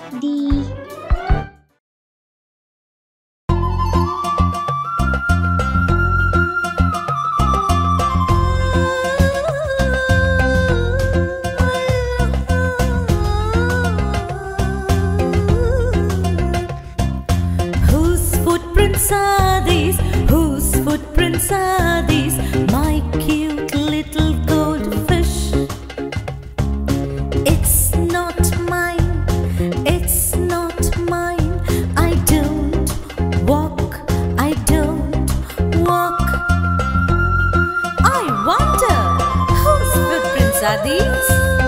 D. Whose footprints are these? Whose footprints are these? My cute little goldfish. It's not mine. It's not mine. I don't walk. I don't walk. I wonder whose footprints are these?